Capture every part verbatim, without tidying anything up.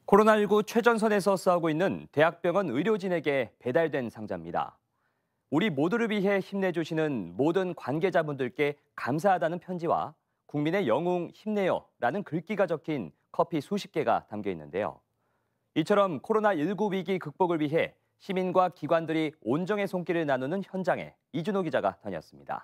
코로나십구 최전선에서 싸우고 있는 대학병원 의료진에게 배달된 상자입니다. 우리 모두를 위해 힘내주시는 모든 관계자분들께 감사하다는 편지와 국민의 영웅 힘내요라는 글귀가 적힌 커피 수십 개가 담겨 있는데요. 이처럼 코로나십구 위기 극복을 위해 시민과 기관들이 온정의 손길을 나누는 현장에 이준호 기자가 다녔습니다.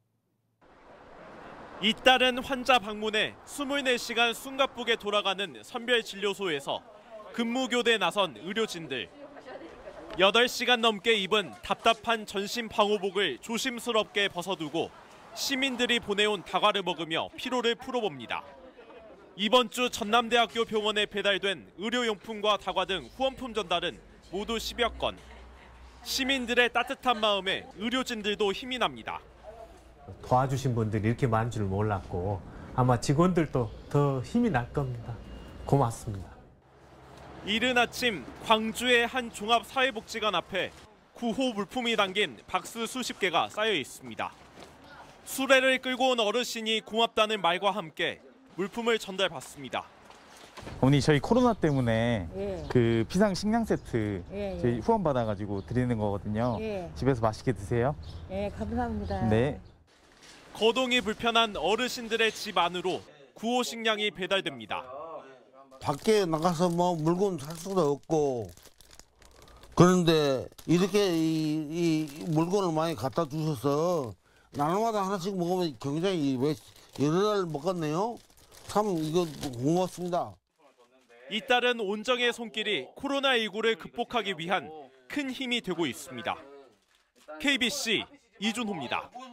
잇따른 환자 방문에 이십사 시간 숨가쁘게 돌아가는 선별진료소에서 근무교대에 나선 의료진들. 여덟 시간 넘게 입은 답답한 전신 방호복을 조심스럽게 벗어두고 시민들이 보내온 다과를 먹으며 피로를 풀어봅니다. 이번 주 전남대학교 병원에 배달된 의료용품과 다과 등 후원품 전달은 모두 십여 건. 시민들의 따뜻한 마음에 의료진들도 힘이 납니다. 도와주신 분들이 이렇게 많은 줄 몰랐고 아마 직원들도 더 힘이 날 겁니다. 고맙습니다. 이른 아침 광주의 한 종합사회복지관 앞에 구호 물품이 담긴 박스 수십 개가 쌓여 있습니다. 수레를 끌고 온 어르신이 고맙다는 말과 함께 물품을 전달받습니다. 어머니 저희 코로나 때문에 예. 그 비상 식량 세트 예, 예. 저희 후원 받아가지고 드리는 거거든요. 예. 집에서 맛있게 드세요. 예, 감사합니다. 네. 거동이 불편한 어르신들의 집 안으로 구호 식량이 배달됩니다. 밖에 나가서 뭐 물건 살 수도 없고 그런데 이렇게 이, 이 물건을 많이 갖다 주셔서 날마다 하나씩 먹으면 굉장히 왜 여러 날 먹었네요. 참 이거 고맙습니다. 잇따른 온정의 손길이 코로나십구를 극복하기 위한 큰 힘이 되고 있습니다. 케이비씨 이준호입니다.